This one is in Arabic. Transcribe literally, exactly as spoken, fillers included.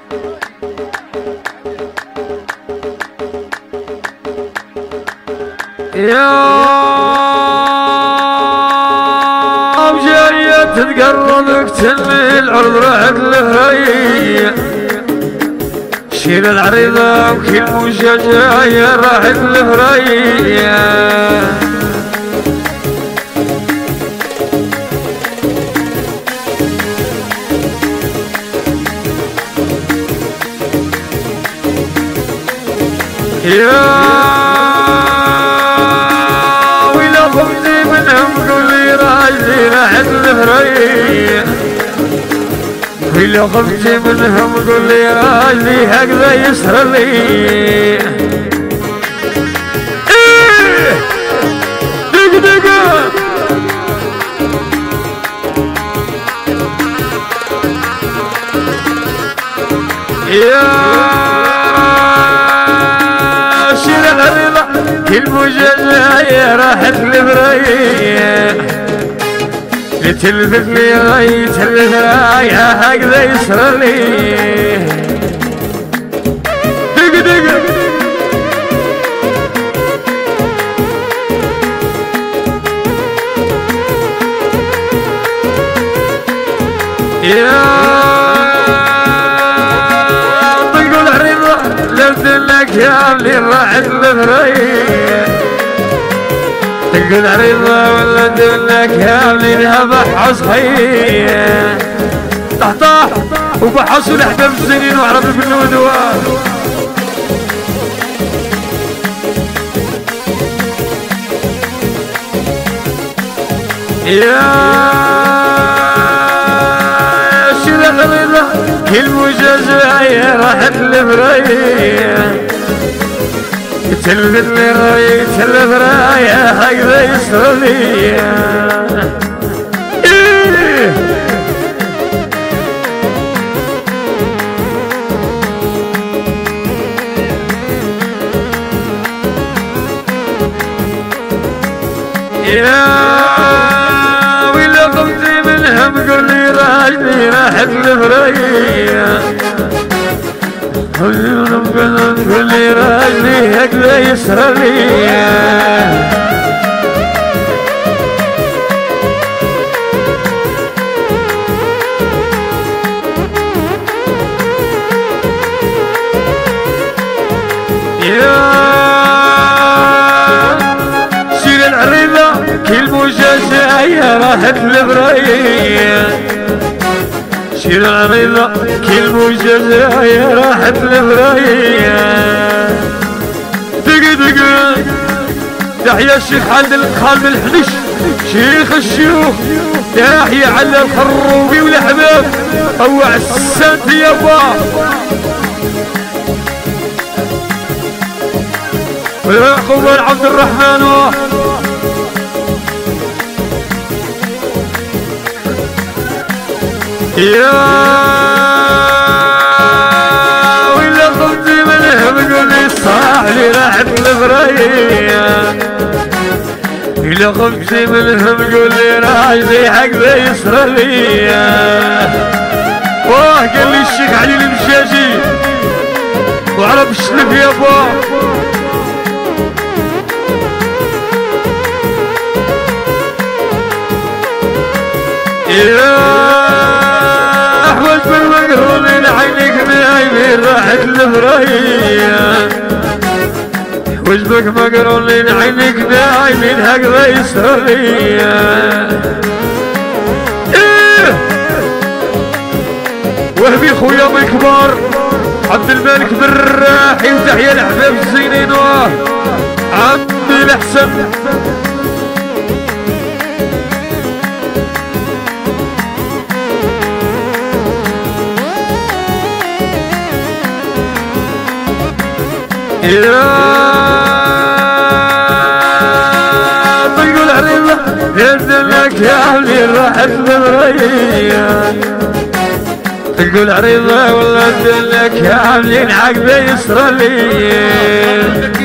يوم جاية تتقرب تنمي العرض راحت الهرية شيل العريضة وكل موجة جاية راحت الهرية يا راحت الهرية ولو خفت منهم قول لي راجلي هكذا يسهر لي ايه دق دق يا شيل العريضة كل مجازايا راحت الهرية تلفت لي راي تلفت راي هكذا يسر لي دق دق يا طقوا العريضة لفت لك يا اللي راحت الهرية تقول عريضة ولا دلك يا ابني بحص خيه طحطح وبحص ولحبة بالسنين وعرف البنود يا شيل العريضة كل مجازايا راحت الهرية تلفت لي راي تلف رايا هكذا يسر لي إيه يا ويلا قمت منهم قول لي راجلي راحت الهرية خلينا نقول لي راجلي هكذا يسر لي يا شيل العريضة كل مجازايا راحت الهرية شيل العريضة كل مجازايا راحت الهرية دق دق تحيا الشيخ عند الخالد الحنش شيخ الشيوخ تحيا على الخروبي والاحباب او عسانت يابا ويعقوب عبد الرحمن يا ولا خفت منهم قول لي صاح لي راحت الهرية ولا خفت منهم قول لي راجلي هكذا يسر لي واه قال لي الشيخ علي المشاشي وعرف الشلف يابا يا وجبك مقرونين عينيك نايمين راحت الهرية وجبك مقرونين عينيك نايمين هكذا يسر لي ايه وهبي خويا من كبار عبد الملك بالراحي وتحيا الاحباب الزينين عبد الحسن يا طيقوا العريضة يدلك يا أهلي راحت الهرية طيقوا العريضة والله يدلك يا أهلي العقبة يسر لي